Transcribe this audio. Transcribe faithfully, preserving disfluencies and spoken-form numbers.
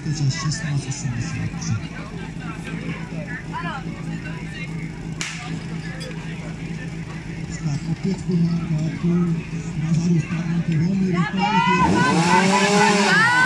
čas šestnáct osmdesát tři. Stát opět v pořádku, na zádu stát velmi rychle.